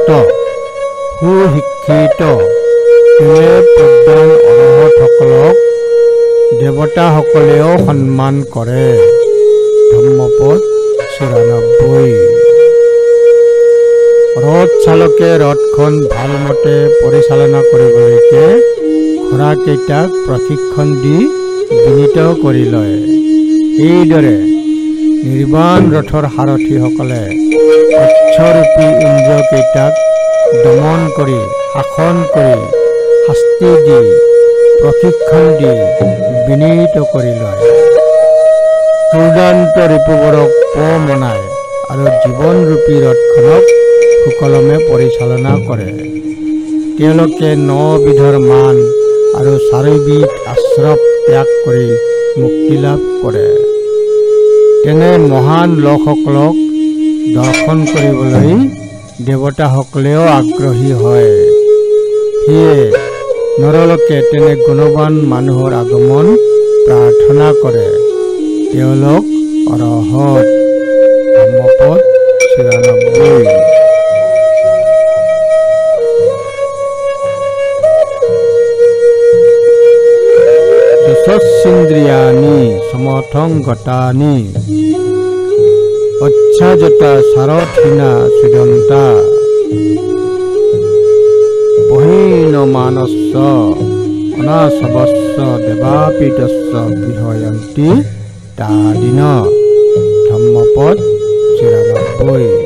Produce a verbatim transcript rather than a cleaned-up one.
উন্নত সুশিক্ষিত তেনে প্ৰজ্ঞান অৰহতসকলক দেৱতাসকলেও সন্মান কৰে। ধম্মপদ চৌৰানব্বৈ। ৰথ চালকে ৰথখন ভালমতে পৰিচালনা কৰিবলৈকে ঘোঁৰাকেইটাক প্ৰশিক্ষণ দি বিনীত কৰি লয়। এইদৰে নিৰ্বাণ ৰথৰ সাৰথীসকলে অশ্বৰূপী ইন্দ্ৰকেইটাক দমন কৰি শাসন কৰি শাস্তি দি প্ৰশিক্ষণ দি বিনীত কৰি লয়। দুৰ্দান্ত ৰিপুবোৰক প মনায় আৰু জীৱনৰূপী ৰথখনক সুকলমে পৰিচালনা কৰে। তেওঁলোকে নবিধৰ মান আৰু চাৰিবিধ আশ্ৰৱ ত্যাগ কৰি মুক্তি লাভ কৰে। তেনে মহান লোকসকলক দৰ্শন কৰিবলৈ দেৱতাসকলেও আগ্ৰহী হয়। সেয়ে নৰলোকে তেনে গুণৱান মানুহৰ আগমন প্ৰাৰ্থনা কৰে। তেওঁলোক অৰহত। ধম্মপদ চৌৰানব্বৈ। দশস্যেন্দ্ৰিয়াণি সমথং গতানি অচ্ছাজতা সাৰথিনা সুদন্তা বহীনমানস্য অনাসবস্য দেৱাপীতস্য বিহয়ন্তি তাদিন। ধম্মপদ চৌৰানব্বৈ।